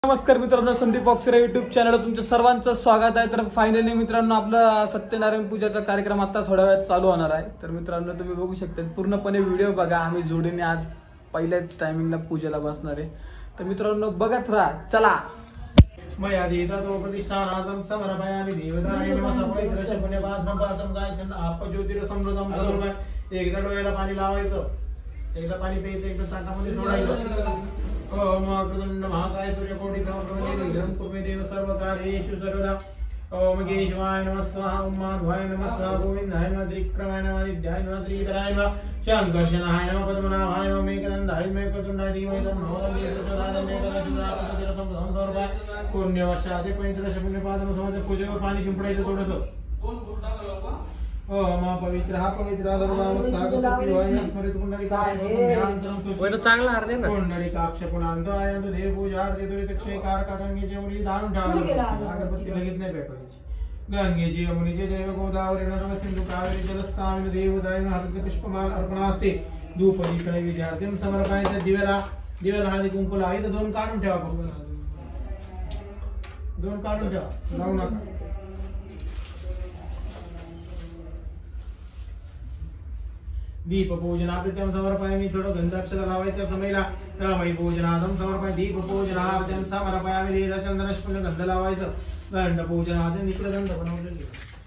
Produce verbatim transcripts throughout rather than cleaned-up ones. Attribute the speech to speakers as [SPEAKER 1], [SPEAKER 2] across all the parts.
[SPEAKER 1] नमस्कार मित्रांनो, संदीप अक्षरे युट्यूब चॅनल तुमच्या सर्वांचं स्वागत आहे। तर फायनली मित्रांनो आपला सत्यनारायण पूजाचा कार्यक्रम आता थोड्या वेळात चालू होणार आहे। तर मित्रांनो तुम्ही बघू शकता, पूर्णपणे व्हिडिओ बघा। आम्ही जोडीने आज पहिल्याच टायमिंगला पूजेला बसणार आहे। तर मित्रांनो बघत राहा, चला।
[SPEAKER 2] मया दीदातो प्रतिष्ठानार्थं समर्पयामि देवताय नमः। पवित्रस्य पुण्यपात्रं पात्रं गायचं आप ज्योतिरसमृद्धं सर्वमय। एकदा डोळ्याला पाणी लावायचं, एकदा पाणी प्यायचं, एकदा ताटामध्ये सोडायचं। ओम अग्रदंड महाकाय सूर्यकोटि समप्रभं कुर्मे देव सर्वकार्येषु सर्वदा। ओम केशवाय नमः स्वाहा, ओम माधवाय नमः स्वाहा, गोविंदाय नमः, त्रिविक्रमाय नमः, आदित्याय नमः, श्रीधराय नमः, शंकर्षणाय नमः, पद्मनाभाय नमः, मेघदंडाय नमः, मेघवतुंडाय धीमहि तन्नो दन्ति प्रचोदयात्। मेघराजपुत्राय समर्पयामि पुण्यवर्षादि पवित्रस्य पुण्यपात्रं समर्पयामि। पूजेवर पाणी शिंपडायचं थोडंसं। ओम पवित्रः पवित्रः सर्वनामस्तागतपिवाय स्मरित पुंडरीकाक्षं
[SPEAKER 1] चांगला अर्धे ना
[SPEAKER 2] पुंडरीकाक्ष पुनांतरायंत देव पूजार्थे दुरितक्षय कारका गंगेचे मुनी दान ठेवावे। अगरबत्ती लगेच नाही पेटवायची। गंगेची यमुनीचे जैव गोदावरी नर्मदे सिंधू कावेरी जलस्नान देवदायन हरित पुष्पमाल अर्पणास्ते। धूप दीप नैवेद्यार्थं समर्पयामि। दिव्याला दिव्याला हळदी कुंकू लावायचं। दोन काढून ठेवा, दोन काढून ठेवा, जाऊ नका। दीप पूजनार्थं समर्पयामि। थोडं गंधाक्षर लावायचं समयला। रामई पूजनार्थं समर्पयामि। दीप पूजनार्थं समर्पयामि। लेदा चंदनस्फुल्ल गंध लावायचं। गंध पूजनार्थं निकड गंध बनवलेली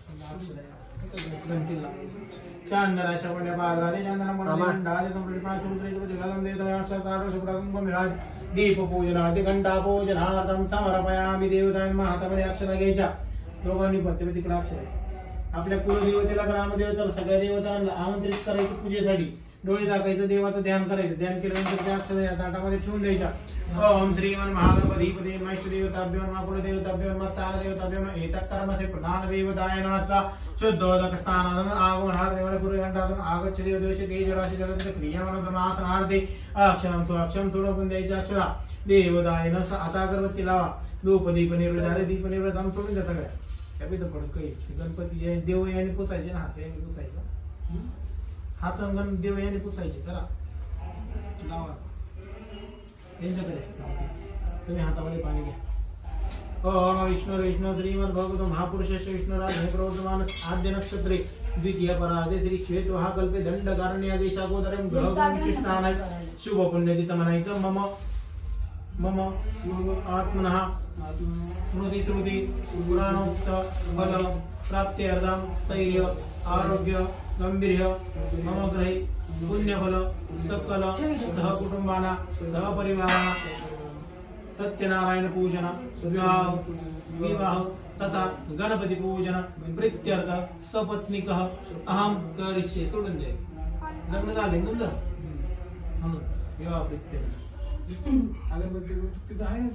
[SPEAKER 2] घंटी लावायची। चंदनाच्या पुण्यपात्रादि चंदनं मनोगंधादि संप्रतिपा सुंदरीकृत जगदं देवताक्षातार शुभ्रकुंभ मिराज। दीप पूजनार्थी घंटा पूजनार्थं समर्पयामि। देवताय महातामध्ये अक्षता घ्यायच्या। दोघांनी पण तिकडे अक्षर आपल्या कुलदेवतेला, ग्रामदेवतेला, सगळ्या देवतांना आमंत्रित करायचं पूजेसाठी। डोळे दाखायचं, देवाचं ध्यान करायचं। ध्यान केल्यानंतर त्या अक्षता या ताटामध्ये ठेवून द्यायच्या। ओम श्रीमन महागणपतीपते नमः। देवताभ्यो नमः, कुलदेवताभ्यो नमः, तारदेवताभ्यो नमः। एतत् कर्मसे प्रधान देवताय नमः। शुद्धोदक स्थानादन आगमनार्थे देवले गुरुघंटादन आगच्छ देवदेवचे तेजराशि जगत क्रियामन समासनार्थे अक्षरं सु अक्षरं थोडं पण द्यायचं अक्षरा देवताय नमः। आता अगरबत्ती लावा। धूप दीप निवेद्य झाले। दीप निवेद्य आम सोडून द्या सगळ्या। कभी तो पड़ गई गणपती जे देव याने पुसायचे ना, हात याने पुसायचे, हात गण देव याने पुसायचे। जरा लावा यांच्याकडे, तुम्ही हातामध्ये पाणी घ्या। ओम विष्णु विष्णु श्रीमद भगवतो महापुरुषस्य विष्णुराज हे प्रवर्तमान आद्य नक्षत्रे द्वितीय परादे श्री क्षेत्र हा कल्पे दंड कारण्य देशागोदरम ग्रहकृष्णानाय शुभ पुण्यतिथ म्हणायचं। मम मम आत्मनः स्मृति श्रुति पुराणोक्त फल प्राप्त्यर्थं स्थैर्य आरोग्य गंभीर्य मम ग्रहे पुण्यफल सकल सह कुटुंबाना सह परिवाराना सत्यनारायण पूजन विवाह विवाह तथा गणपती पूजन प्रीत्यर्थ सपत्नीकः अहम करिष्ये। सोडून दे, लग्न झाले तुमचं म्हणून विवाह प्रीत्यर्थ। अगरबत्ती तिथं आहे ना,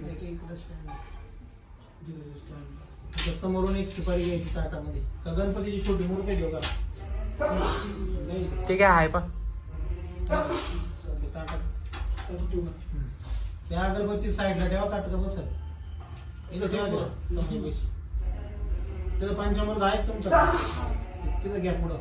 [SPEAKER 2] ते समोरून एक सुपारी घ्यायची ताटामध्ये। का गणपतीची छोटी मूर्ती घेऊ का?
[SPEAKER 1] ठीक आहे पा
[SPEAKER 2] त्या अगरबत्ती साईडला ठेवा, ताटका बसल इथं ठेवा। तिथं तिथं पंचामृत आहे तुमच्याकडे, तिथं घ्या पुढं।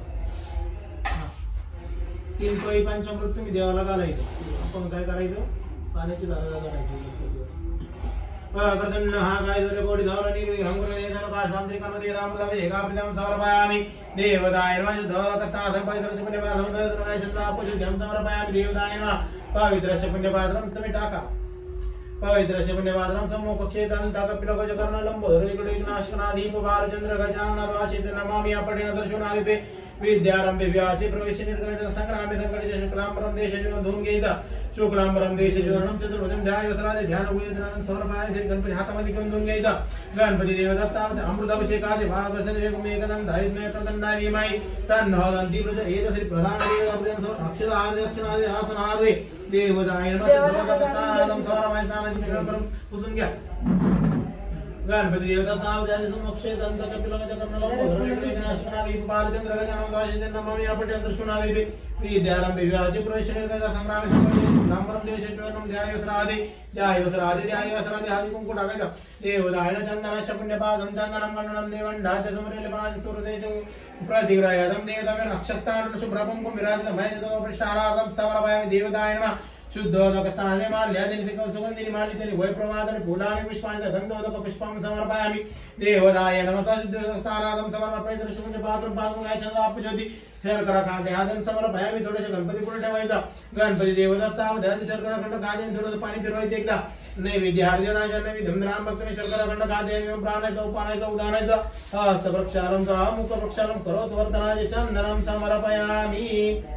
[SPEAKER 2] तीन पळी पंचामृत तुम्ही देवाला घालायचं। आपण काय करायचं, पाण्याची धारा करायची। अग्रदंड हा काय कोटी धावला निर्वी हंगुरे जन का सामत्रिकामध्ये रामदावे एका प्रथम समर्पयामि। देवताय नमः। शुद्धोदकस्था पवित्रस्य पुण्यपात्रं दर्शनाय शतापशुद्ध्यं समर्पयामि। देवताय नमः। पवित्रस्य पुण्यपात्रं तुम्ही टाका। पवित्रस्य पुण्यपात्रं सम्मुखक्षेतं ताकपिलगजकर्ण लंबोदर विघ्नाशनादीप बालचंद्र गजाननाथाशित नमामि। अपठेन दर्शनादिपे विद्यारंभे व्याचे प्रवेश निर्गमित संग्रामे संकटे शुक्लांबरं देशजो धूम घ्यायचा। शुक्लांबरं देशजोरणं चतुर्भुजं ध्याय वस्त्रादि ध्यान उयजनानं समर्पयामि। श्री गणपती हातामध्ये घेऊन धुवून घ्यायचा। गणपती देवदत्तावते अमृताभिषेकादि भागदर्शन वेगमेकदं धायिमेकदंडाय धीमहि तन्नो दन्ति प्रचोदयात्। एत श्री प्रधान देवताभ्यो अक्षरादि दक्षिणादि आसनादि देवताय नमः। देवदत्तानं समर्पयामि। स्नानादिकं पुसून घ्या। गणपती देवता सावधानी समक्षे दंत कपिलगजकर्ण लंबोदर विघ्नाशनादीप बालचंद्र गजाननाथाशित नमामि। अपठेन दर्शनादिपे विद्यारंभे व्याचे प्रवेश निर्गमित संग्रामे संकटे शुक्लांबरं देशजोरणं ध्याय वस्त्रादि ध्याय वस्त्रादि ध्याय वस्त्रादि हळदी कुंकू टाकायचं। देवताय चंदनस्य पुण्यपात्रं चंदनं गणनं देवंडाच समरेलपाणि सुरतेजो प्रतिग्रहादं देवतावे नक्षत्राणं शुभ्रकुंकुम विराजितं भयजतो पृष्ठारार्धं समर्पयामि। देवताय नमः। शुद्धोदक स्नाने माल्यादिनि सुगंधिनि मालितानि वैप्रवादानि फूलानि पुष्पाणि गन्धोदक पुष्पं समर्पयामि देवदाय नमः शुद्धोदक स्नानादं समर्पयामि दर्शनं पात्रं पात्रं गायचन्द्रापज्योति शर्करा कांड्यादं समर्पयामि थोडेसे गणपती पुढे ठेवायचा गणपती देवदत्ताव दहन शर्करा खंड खाद्यान थोडंसं पाणी फिरवायचं एकदा नैवेद्य हरिजनाच्या नैवेद्यं राम भक्तने शर्करा खंड खाद्यान प्राणायचं उपानायचं उदानायचं हस्त प्रक्षालं च मुख प्रक्षालं करोत वर्तनाय चंदनं समर्पयामि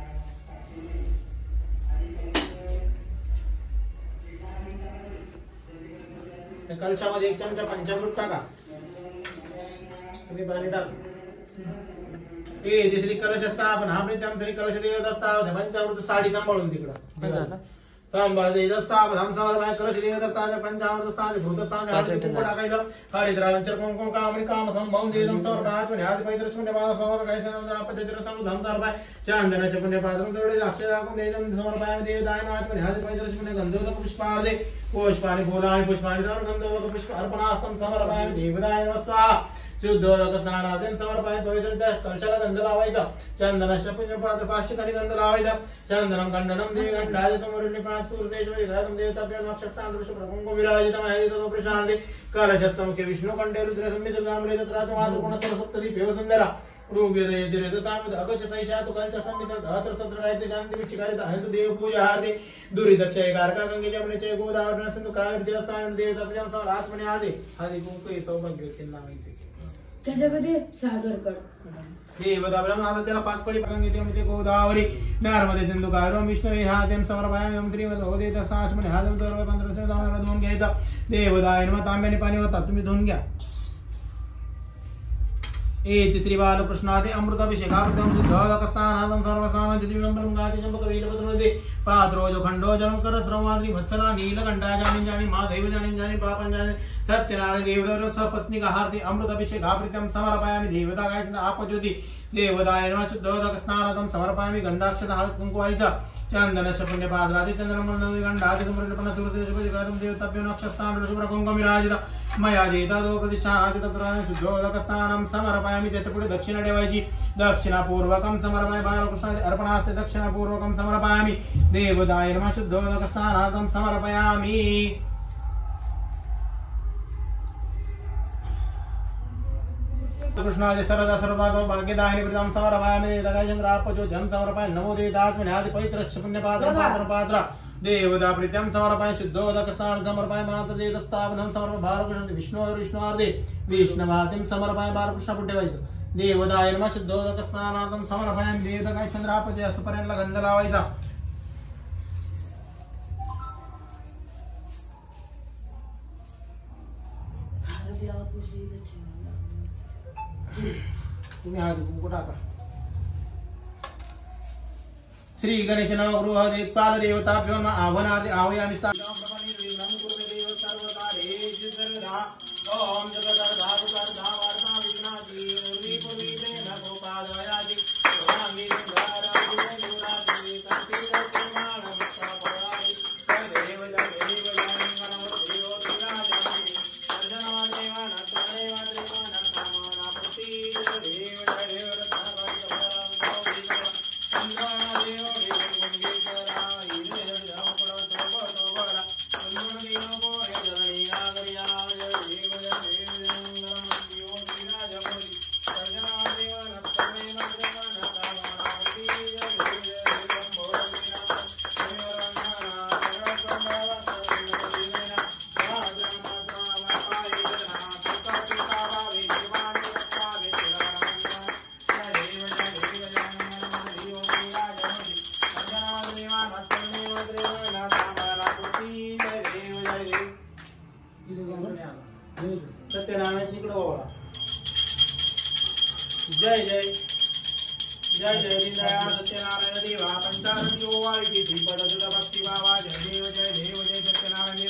[SPEAKER 2] कलशामध्ये एक चमचा पंचामृत टाका तुम्ही पाणी टाक ए श्री कलश स्थापन हा प्रीतम श्री कलश देवता स्थापन पंचामृत साडी सांभाळून तिकडं सांभाळ देवता स्थापन हम समर्पयामि कलश देवता स्थापन पंचामृत स्थापन भूत स्थापन हळदी कुंकू टाकायचं हरिद्रांचर कुंकुम कामणी काम संभव देवं समर्पयामि हळदी पैत्र शून्य पाद समर्पयामि नंतर आपत्तीर संग धम समर्पय चंदनाचे पुण्य पात्रं थोडे अक्षर टाकून देवं समर्पयामि देवताय नाचपणे हळदी पैत्र शून्य गंधोदक पुष्पार्धे पुष्पाणि फूलानि पुष्पाणि गंधोदक पुष्प अर्पणास्तम समर्पयामि देवताय नमः स्वाहा शुद्धोदक स्नानादीं समर्पयामि पवित्र कलशाला गंध लावायचा चंदनाच्या पुण्यपात्र पाचशे खाली गंध लावायचा चंदनं खंडनं देवी गंधादितं मुरली पाच सूर्यदेशवरी घातम देवताभ्यो नक्षत्रां दृश्य प्रकुंकुम विराजितं हरितो प्रशान्ते कलशस्तमुखे विष्णु कंठे रुद्र संमित गामरे तत्राच मातृगुण सरस्वती देव सुंदरा रूपयोदय जिरेत सामद अगच सैशातु कलश संमित धात्र सत्र रायते शांति विचिकारित हरित देव पूजा हार्दे दुरितक्षय कारका गंगे जमुने चय गोदावरी सिंधु कावेरी जलसायन देवताभ्यां सह आत्मने आदे हरि कुंकू सौभाग्य चिन्नामयते
[SPEAKER 3] त्याच्यामध्ये सादर कर
[SPEAKER 2] देवता ब्रह्मा त्याला पाच पळी गंगे जमुने गोदावरी नर्मदे सिंधु कावेरी विष्णु हातेम समर्पयामि ओम त्रिवद होदेत साश्मने हातेम सर्व पंधरा दावण धुवून घ्यायचा देवदाय नमः तांब्याने पाणी होता तुम्ही धुवून घ्या एति श्री बालकृष्णादि अमृताभिषेकार्थं शुद्धोदक स्नानादं सर्वस्नानं दिव्यं गाति चंपक वीरभद्रमध्ये पात्रोज खंडो जलम कर श्रवणाद्रि वत्सला नीलकंठा जानि जानि महादेव जानि जानि पापं जानि सत्यनारायण देवदर सपत्नी आहारति अमृताभिषेकार्थं समर्पयामि देवता गायत्री आपज्योति देवदाय नमः शुद्धोदक स्नानादं समर्पयामि गंधाक्षत हळद कुंकुवायचा चंदनस्य पुण्यपात्रादि चंद्रमंडल गंधादि समर्पण सूर्यदेशपतिगारं देवताभ्यो नक्षत्रां शुभ्र कुंकुम विराजिता मया जेतादो प्रतिष्ठानादि तत्र शुद्धोदक स्नानं समर्पयामि त्याच्या पुढे दक्षिणा ठेवायची दक्षिणापूर्वकं समर्पयामि बालकृष्णादि अर्पणास्ते दक्षिणापूर्वकं समर्पयामि देवदाय नमः शुद्धोदक स्नानार्थं समर्पयामि कृष्णादि सरदा सर्वादो भाग्यदायिनी प्रीतम समर्पयामि दगायचन्द्रापजो जन समर्पयामि नमो देवतात्मने आदि पवित्रस्य पुण्यपात्रं पात्रं पात्र देवता प्रीत्यं समर्पयामि शुद्धोदक स्नानं समर्पयामि मातृदेव स्थापनं समर्पयामि बालकृष्ण विष्णु विष्णुवार्धे विष्णुवादिं समर्पयामि बालकृष्ण पुढे ठेवायचं देवदाय नमः शुद्धोदक स्नानार्थं समर्पयामि देवता गायचन्द्रापजो असपर्यंत गंध लावायचा तुम्ही हळदी कुंकू टाका श्री गणेश नवगृह दिक्पाल देवताभ्यो नमः आह्वानार्थे आह्वयामि स्थापनं प्रपन्निर्विघ्नं कुरु देव सर्वकार्येषु सर्वदा ओम जगदर्धातु सर्वदा वार्ता विघ्नाति पूर्वी पूर्वी प्रेम गोपालयाति सोनांगी सिंगाराति गुराति कंठीरति मानवत्तापराति देव देव जयंगनं देवो विराजति सर्जनवान देवान त्वमेव देवान कामना प्रति देव देव सत्यनारायण इकडे ओळा जय जय जय जय दीनदया सत्यनारायण देवा पंचानंदी ओवाळी श्रीपद सुत भक्ती बाबा जय देव जय देव जय सत्यनारायण देवा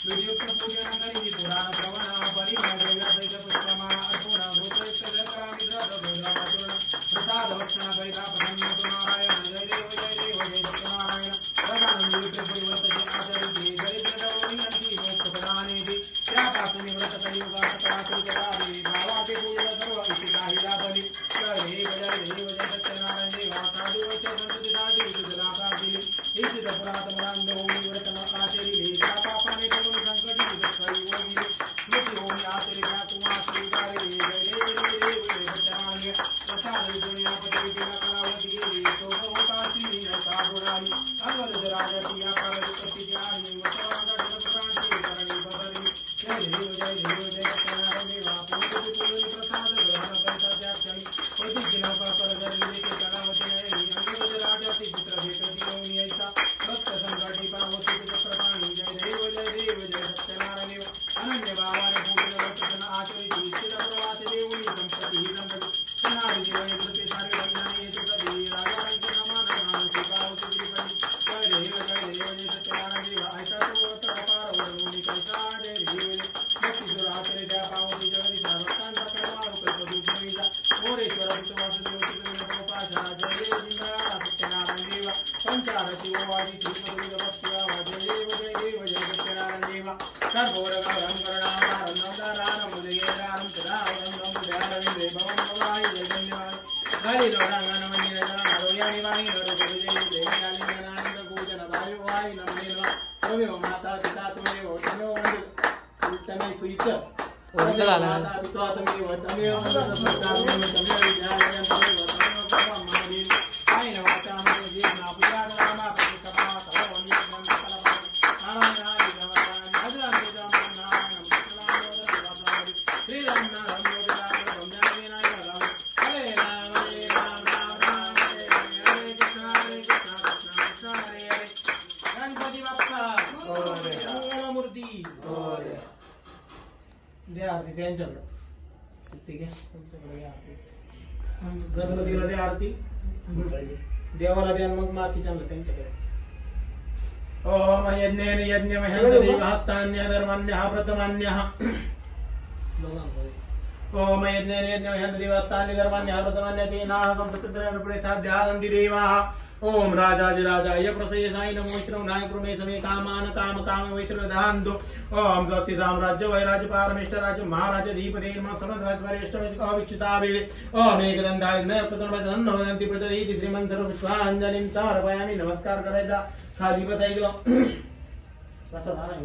[SPEAKER 2] विधियुक्त पूजन करी पुराण श्रवण परिमळ देव्यासहित पुष्पमाळा अर्पण गोत्रेष्ठ जयकरामि द्रव्यभद्राचूर्ण प्रसाद भक्षण करिता प्रसन्न नारायण जय देव जय देव जय दत्तनारायण प्रधानंदी त्रिपुरवतचे आचरिते दरिद्रदवनी अंती मोक्षप्रदानेति त्यापासून व्रत कलियुगा सकलाचरितकारि भावाते पूजन सर्व इष्टिताहि दाबली जय देव जय देव जय दत्तनारायण देवा साधु वैद्य संतति दाटी सुजला प्राप्तिली इष्टित पुरातमरांद होमी व्रतम आचरिले त्या पापाने करून संकटी दुःखी होमी मृत्यू होमी आचरित्या तुम्हा स्वीकारे जय देव जय देव जय दत्तनारायण प्रसाद विदुनिया पतिविधिला कलावती गेली शोभ होताची नका बुराली अगल राजती आकार दुःखी ज्ञानी मतवांगा जगत्प्रांती करणी बदली जय देव जय देव जय दत्तनारायण देवा पूजति पूजनि प्रसाद ग्रहण करिता त्याक्षणी प्रतिज्ञा कर धरली के कलावती नयनी अंगज राजती पुत्र भेटती होनी ऐसा भक्त संकटी पावती चक्रपाणी जय देव जय देव जय दत्तनारायण देव अनन्य भावाने पूजन वर्तन आचरित इच्छित प्रवास देवनी संपत्ति संपत्ति सनादि जीवन कृते सारे भजनाने येते कधी राजांचे समान नाम पावती त्रिपदी जय देव जय देव जय दत्तनारायण देव ऐसा तो व्रत अपार वरुणी कैसा जय देव भक्ति सुराचरे त्या पावती जगदी सर्वकांता कर्मा रूप दुःखमीजा मोरेश्वर विश्वास देव पाशा जय देव जिंदाळा सत्यनारायण देव संचारती ओवादी श्रीपदी भक्तिया जय देव जय देव जय दत्तनारायण देव सर्वोरगम करणाम नंदनारायण मुदयेराम सदावरम नमोदयारविंदे भवन भवाय जय धन्यवाद हरि लोडांगन मंदिर नरोयानि वाणी नरो जय जय आलिंगनानंद पूजन दायो वाय नमो नमः सर्वे माता पिता तुमेव तमेव वंदे तमे सुईच
[SPEAKER 4] ओळख झाला
[SPEAKER 2] माता पिता तमेव तमेव वंदे तमेव विद्यालयं तमेव तमेव ब्रह्मादि आयन वाचा मने जीवना पुराण नामा प्रतिकमा सर्व वंदे ग्रंथ नारायणादि नमः अजरामि नारायण नारायण श्री राम नाम योगदान ब्रह्मादि नारायण हरे राम हरे राम राम राम हरे हरे कृष्ण हरे कृष्ण कृष्ण कृष्ण हरे हरे गणपती बाप्पा मंगलमूर्ती द्या आरती त्यांच्याकडे ठीक आहे तुमच्याकडे या आरती गणपतीला द्या आरती देवाला द्या मग मातीच्या त्यांच्याकडे ओम यज्ञेन यज्ञमह्यं हस्तान्य धर्मान्यः प्रथमान्यः ओम यज्ञेन यज्ञमह्यं देवस्तान्य धर्मान्यः प्रथमान्यः तेनाहं प्रत्यत्रयरूपे साध्यादन्ति देवाः ओम राजाजि राजाय प्रसेयसाय नमो श्रवणाय कृणे समे कामान काम काम वैश्रवदान्तो ओम स्वस्ति साम्राज्य वैराज्य पारमेष्ठ राज्य महाराज धीपते नमः समद्वाज वरिष्ठ अविक्षिताभिरे ओम एकदंधाय न प्रथमदन्न वदन्ति प्रचलित श्रीमंतर पुष्पांजलिं समर्पयामि नमस्कार करायचा खाली बसायचं कसं झालं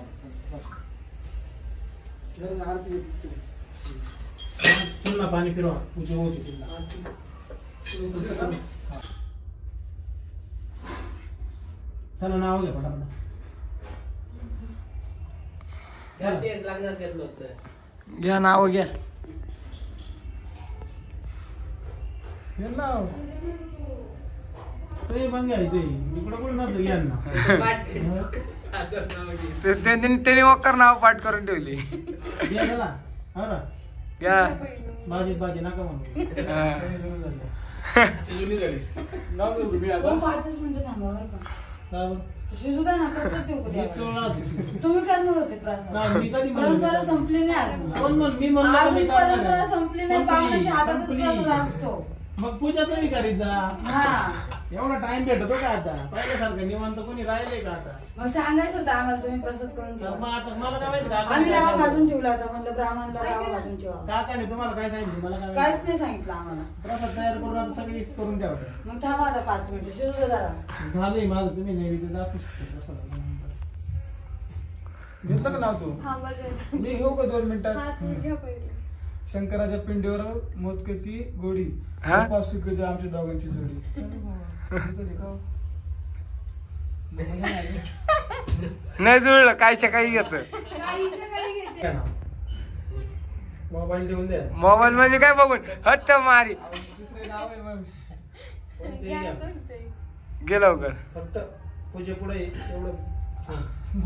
[SPEAKER 2] पुन्हा पाणी फिरवा पूजा होती चला नाव घ्या पटापट
[SPEAKER 4] घ्या नाव घ्या
[SPEAKER 2] नाव ते पण घ्यायचंय इकडं कोण नव्हतं यांना
[SPEAKER 4] त्यांनी वक्कर नाव पाठ करून ठेवली
[SPEAKER 2] घ्या चला अरे
[SPEAKER 4] घ्या
[SPEAKER 2] बाजीत बाजी नका म्हणून
[SPEAKER 3] पाचच मिनिटं थांबा बरं का
[SPEAKER 2] काय बरं?
[SPEAKER 3] शिजुदा ना कसं ठेवू
[SPEAKER 2] मी
[SPEAKER 3] का
[SPEAKER 2] तुला-
[SPEAKER 3] तुम्ही करणार होते प्रसाद
[SPEAKER 2] नाही, मी कधी म्हणलो
[SPEAKER 3] परंपरा
[SPEAKER 2] नाही.
[SPEAKER 3] संपली नाही अजून
[SPEAKER 2] कोण म्हण- मी म्हणलो
[SPEAKER 3] अजून
[SPEAKER 2] नाही करणार.
[SPEAKER 3] परंपरा संपली नाही
[SPEAKER 2] संपली,
[SPEAKER 3] बाबांच्या हातातच
[SPEAKER 2] संपली.
[SPEAKER 3] प्रसाद असतो
[SPEAKER 2] मग पूजा तुम्ही करीत जा
[SPEAKER 3] हा
[SPEAKER 2] एवढा टाइम भेटतो का आता पहिल्यासारखं निवांत कोणी राहिले का आता
[SPEAKER 3] मग सांगायचं होतं आम्हाला तुम्ही प्रसाद करून
[SPEAKER 2] तर मग
[SPEAKER 3] ठेवा
[SPEAKER 2] आता मला काय माहिती
[SPEAKER 3] आम्ही डावा
[SPEAKER 2] का
[SPEAKER 3] भाजून ठेवला होता म्हणलं ब्राह्मणला डावा भाजून ठेवा
[SPEAKER 2] काकाने तुम्हाला काय सांगितलं मला काय
[SPEAKER 3] काहीच
[SPEAKER 2] माहिती?
[SPEAKER 3] नाही सांगितलं आम्हाला
[SPEAKER 2] प्रसाद तयार करून आता सगळी करून ठेवतो
[SPEAKER 3] मग थांबा आता पाच मिनिटं शिजुदा जरा
[SPEAKER 2] झालंय माझं तुम्ही नैवेद्य दाखवू शकता प्रसादाला.
[SPEAKER 1] घेतलं का नाव तू
[SPEAKER 5] हा माझं
[SPEAKER 1] मी घेऊ का दोन
[SPEAKER 5] हा
[SPEAKER 1] मिनिटात
[SPEAKER 5] तू घ्या पहिले
[SPEAKER 1] शंकराच्या पिंडीवर मोदकाची गोडी
[SPEAKER 4] हा?
[SPEAKER 1] उपास शिकवते आमच्या दोघांची जोडी
[SPEAKER 4] नाही जुळलं काय काही घेत
[SPEAKER 5] गाईचं काही घेते
[SPEAKER 2] काय नाव? मोबाईल देऊन द्या
[SPEAKER 4] मोबाईल म्हणजे काय बघून हट्ट मारी
[SPEAKER 1] दुसरे नाव आहे मग
[SPEAKER 2] कोणतेही
[SPEAKER 5] घ्या
[SPEAKER 2] घ्या.
[SPEAKER 5] कोणते
[SPEAKER 4] गे लवकर
[SPEAKER 2] फक्त पूजे पुढे एवढं हा.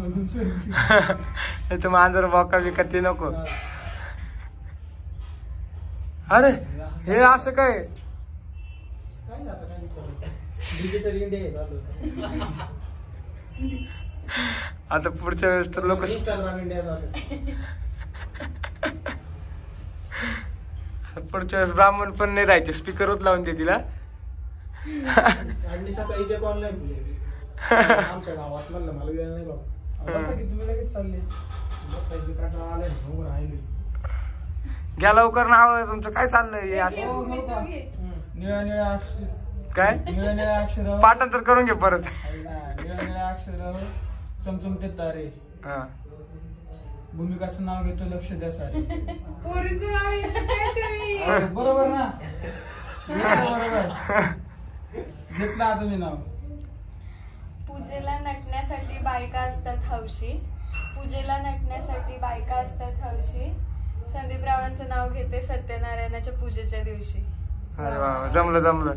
[SPEAKER 4] तू मांजर बोका बिका ते नको
[SPEAKER 2] हा.
[SPEAKER 4] अरे हे असं काय
[SPEAKER 2] काय आता काय विचारायचं? डिजिटल इंडिया आहे चालू.
[SPEAKER 4] आता पुढच्या वेळेस तर लोक
[SPEAKER 2] इंस्टाग्राम इंडिया झालं.
[SPEAKER 4] पुढच्या वेळेस ब्राह्मण पण नाही राहायचे, स्पीकरच लावून दे तिला.
[SPEAKER 2] आणि सकाळी जे ऑनलाईन तुझे आमच्या गावात म्हणलं मला वेळ नाही बाबा.
[SPEAKER 1] बसा की तुम्ही लगेच चालले.
[SPEAKER 2] बसायची काटा आलाय म्हणून राहिली.
[SPEAKER 4] घ्या लवकर नाव आहे तुमचं, काय चाललंय हे
[SPEAKER 5] घे
[SPEAKER 4] असं?
[SPEAKER 5] भूमी, तू घे.
[SPEAKER 1] निळ्या निळ्या अक्षर
[SPEAKER 4] काय
[SPEAKER 1] निळ्या निळ्या अक्षर
[SPEAKER 4] पाठांतर करून घे परत.
[SPEAKER 1] निळ्या निळ्या अक्षर चमचमते तारे.
[SPEAKER 4] हा.
[SPEAKER 1] भूमिकाचं नाव घेतो, लक्ष द्या सारे.
[SPEAKER 5] पोरीचं नाव घेतलं काय तुम्ही?
[SPEAKER 1] अरे, बरोबर ना? घेतलं बरोबर. घेतलं आता मी नाव.
[SPEAKER 6] पूजेला नटण्यासाठी बायका असतात हौशी. पूजेला नटण्यासाठी बायका असतात हौशी. संदीप रावांचं नाव घेते सत्यनारायणाच्या पूजेच्या दिवशी.
[SPEAKER 4] अरे वा, जमलं जमलं.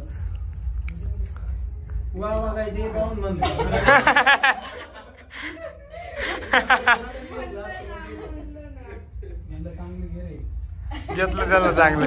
[SPEAKER 2] वा वा काय ते पाहून म्हणतो.
[SPEAKER 1] यंदा चांगली घे रे.
[SPEAKER 4] घेतलं झालं चांगलं.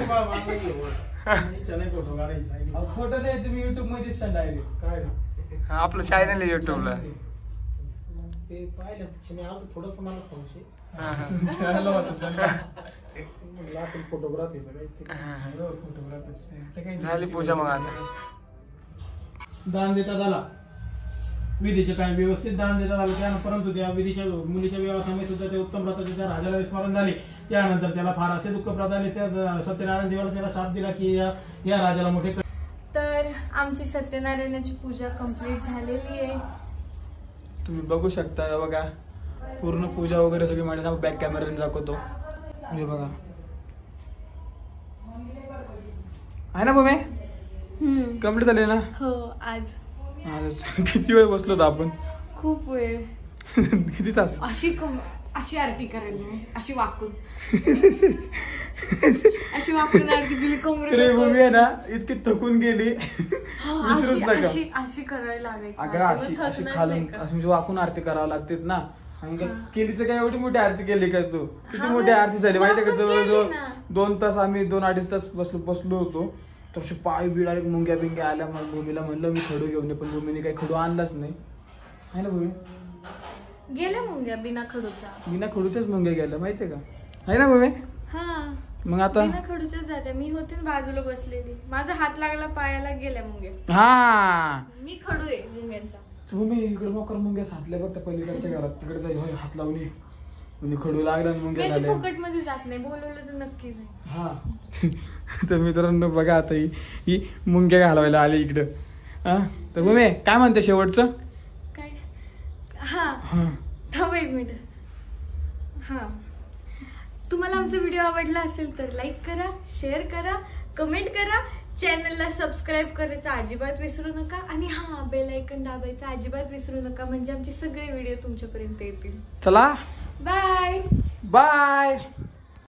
[SPEAKER 2] फोटो काढायचा
[SPEAKER 1] अहो, फोटो नाही, तुम्ही युट्यूब मध्ये दिसता डायरेक्ट.
[SPEAKER 2] काय ना
[SPEAKER 4] हा, आपलं चॅनल आहे युट्यूबला.
[SPEAKER 2] ते पाहिलं क्षणी आलं थोडस मला संशय.
[SPEAKER 1] चला होतं त्यांना.
[SPEAKER 2] म्हणलं असेल फोटोग्राफीचं काही.
[SPEAKER 1] बरोबर, photography. ते काही
[SPEAKER 4] झाली पूजा मग आता.
[SPEAKER 2] दान देता झाला, विधीचे काय व्यवस्थित दान देता झालं त्या, परंतु त्या विधीच्या मुलीच्या विवाहासमयी सुद्धा ते उत्तम व्रताचे त्या राजाला विस्मरण झाले. त्यानंतर त्याला फार असे दुःख प्रदान त्या सत्यनारायण देवाला त्याला शाप दिला की या या राजाला मोठे.
[SPEAKER 6] तर आमची सत्यनारायणाची पूजा कंप्लीट झालेली आहे.
[SPEAKER 1] तुम्ही बघू शकता, हे बघा पूर्ण पूजा वगैरे सगळी माझ्या बॅक कॅमेराने दाखवतो. हे बघा आहे ना भूमी, कम्प्लीट झाले ना?
[SPEAKER 6] हो, आज
[SPEAKER 1] आज किती वेळ बसलो होतो आपण?
[SPEAKER 6] खूप वेळ.
[SPEAKER 1] किती तास?
[SPEAKER 6] अशी कम अशी आरती करायला, अशी वाकून अशी वाकून आरती केली.
[SPEAKER 1] अरे भूमी आहे ना, इतकी थकून गेली विचारूच
[SPEAKER 6] अशी
[SPEAKER 1] नका.
[SPEAKER 6] अशी अशी करायला लागायची.
[SPEAKER 1] अगं
[SPEAKER 6] आरती,
[SPEAKER 1] अशी
[SPEAKER 6] मग
[SPEAKER 1] अशी
[SPEAKER 6] थकणार
[SPEAKER 1] खालून
[SPEAKER 6] नाही का?
[SPEAKER 1] अशी म्हणजे वाकून आरती करावं लागते ना. आणि काय केली तर काय एवढी मोठी आरती केली काय तू? किती मोठी आरती झाली माहितीये का?
[SPEAKER 6] वाकून
[SPEAKER 1] जवळजवळ
[SPEAKER 6] केली ना.
[SPEAKER 1] दोन तास आम्ही दोन अडीच तास बसलो बसलो होतो. तर असे पाय बी डायरेक्ट मुंग्या बिंग्या आल्या. मग भूमीला म्हणलं मी खडू घेऊन ये, पण भूमीने काही खडू आणलाच नाही. आहे ना भूमी?
[SPEAKER 6] गेल्या मुंग्या बिना खडूच्या.
[SPEAKER 1] बिना खडूच्याच मुंग्या गेल्या माहितीये का? आहे ना भूमी?
[SPEAKER 6] हा,
[SPEAKER 1] मग आता
[SPEAKER 6] बिना खडूच्याच जात्या. मी होते ना बाजूला बसलेली, माझा हात लागला पायाला, गेल्या मुंग्या.
[SPEAKER 1] हा
[SPEAKER 6] मी खडू आहे मुंग्यांचा.
[SPEAKER 1] भूमी इकडे मोकर मुंग्या साचल्या बघ त्या पलीकडच्या घरात. तिकडे जाई होय हात लावून ये. म्हणजे खडू लागला आणि
[SPEAKER 6] मी
[SPEAKER 1] मुंग्या
[SPEAKER 6] अशी
[SPEAKER 1] झाल्या.
[SPEAKER 6] फुकट मध्ये जात नाही, बोलवलं तर नक्की जाईल.
[SPEAKER 1] हा तर मित्रांनो बघा आता ही ही मुंग्या घालवायला आली इकडं. हा तर भूमी काय म्हणते शेवटचं?
[SPEAKER 6] काय? हा,
[SPEAKER 1] हा
[SPEAKER 6] थांब एक मिनिट. हा, तुम्हाला आमचा व्हिडिओ आवडला असेल तर लाईक करा, शेअर करा, कमेंट करा, चॅनलला सबस्क्राईब करायचं अजिबात विसरू नका. आणि हा, बेल आयकन दाबायचं अजिबात विसरू नका, म्हणजे आमचे सगळे व्हिडिओ तुमच्यापर्यंत येतील.
[SPEAKER 1] चला
[SPEAKER 6] बाय
[SPEAKER 1] बाय.